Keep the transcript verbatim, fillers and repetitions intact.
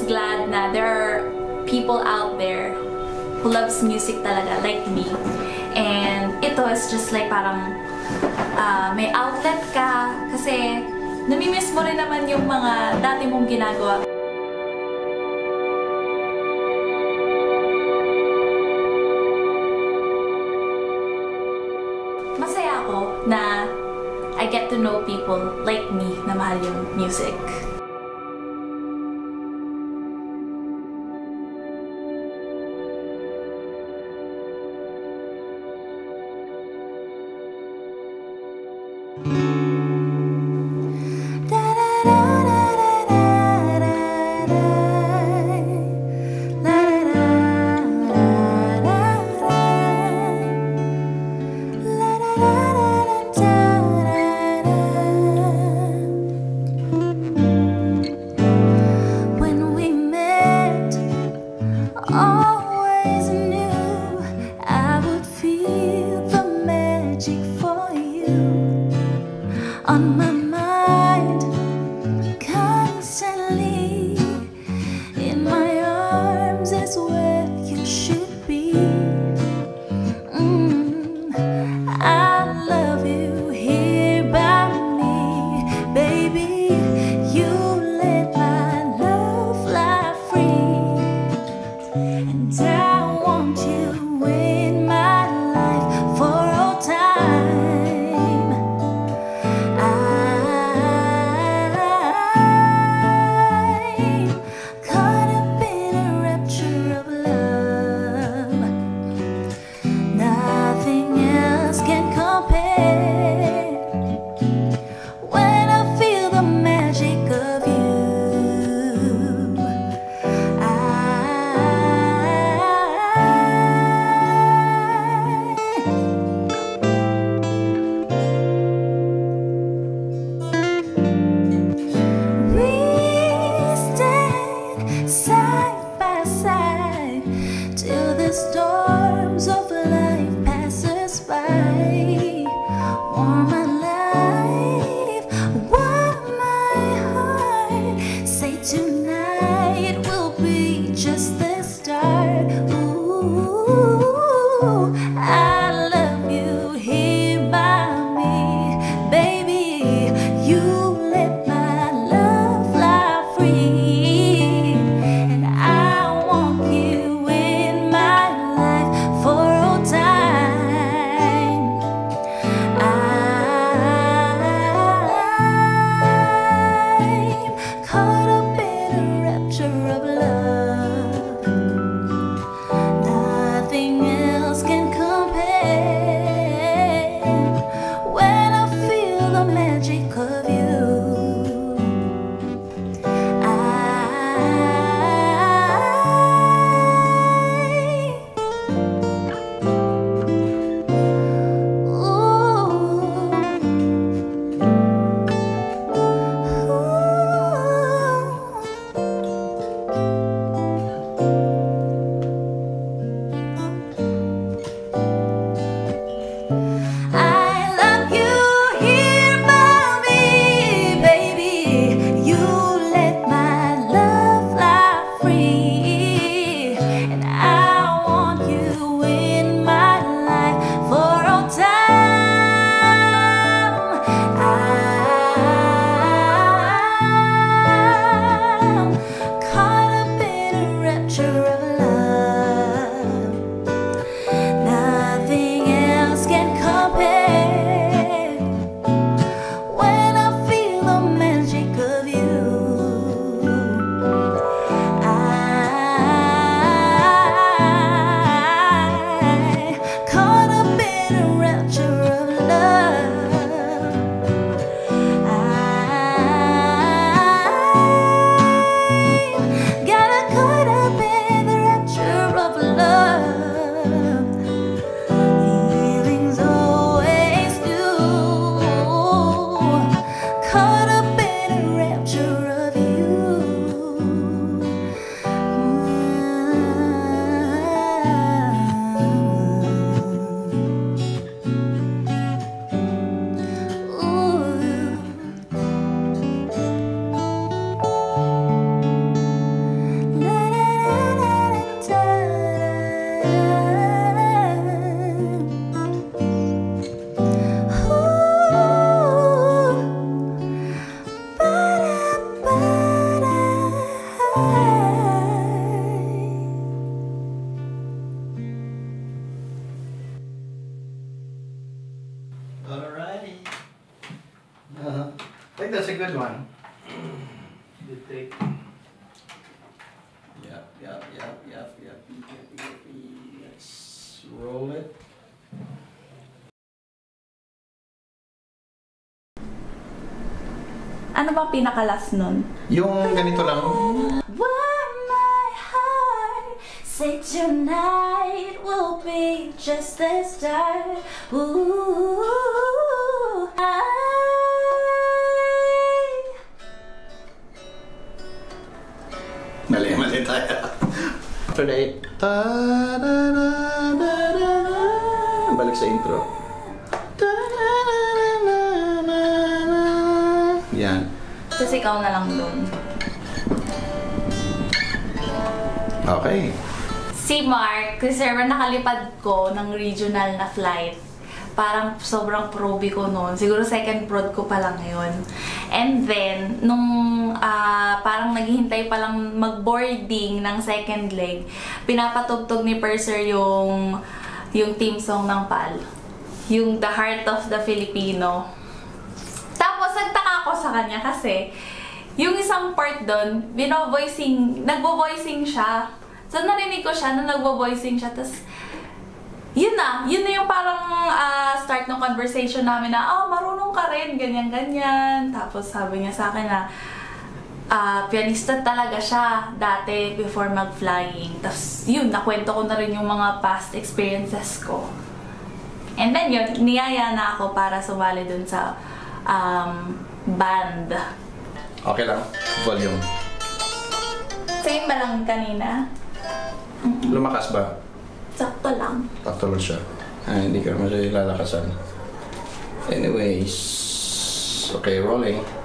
glad na there are people out there who loves music talaga like me. And ito is just like parang uh, may outlet ka kasi namimiss mo rin naman yung mga dati mong ginagawa. Masaya ako na I get to know people like me na mahal yung music. Always knew I would feel the magic for you on my mind constantly. In my arms is where you should be. Mm, I love you here by me, baby. You let my love fly free. And I want you in my life for all time. I'm caught up in a rapture of love. Nothing else can compare. When I feel the magic of you, side by side till the storms of life passes by. Warm my life, warm my heart. Say tonight will be just the start. Ooh, I love you here by me, baby. You let my love fly free. Caught up in a rapture of love. Nothing else can compare. When I feel the magic of you, got caught up in the that's a good one. Good take. Yep, yep, yep, yep, yep, yep, yep. Let's roll it. Ano ba pinaka-last nun? Yung ganito lang. Where my heart say tonight will be just the start. Ooh, I... Mali, mali tayo. Tonight. Ta-da-da-da-da-da. Balik sa intro. Ta-da-da-da-da-da. Yan. Tapos ikaw na lang dun. Okay. Si Mark, kasi ever nakalipad ko ng regional na flight. Parang sobrang proby ko noon. Siguro second prod ko pa lang yun. And then, nung uh, parang naghihintay pa lang mag-boarding ng second leg, pinapatugtog ni Purser yung, yung team song ng P A L. Yung The Heart of the Filipino. Tapos, nagtaka ako sa kanya kasi yung isang part doon, bino-voicing, nagbo-voicing siya. So, narinig ko siya na nagbo-voicing siya. Tapos, yun na, yun na yung parang uh, start ng conversation namin na, oh, marunong ka rin, ganyan-ganyan. Tapos sabi niya sa akin na, uh, pianista talaga siya dati before mag-flying. Tapos yun, nakwento ko na rin yung mga past experiences ko. And then yun, niyaya na ako para sumali dun sa um, band. Okay lang. Volume. Same ba lang kanina? Lumakas ba? Sakto lang. Sakto lang siya. Ah, hindi ka masyadong lalakasan. Anyways. Okay, rolling.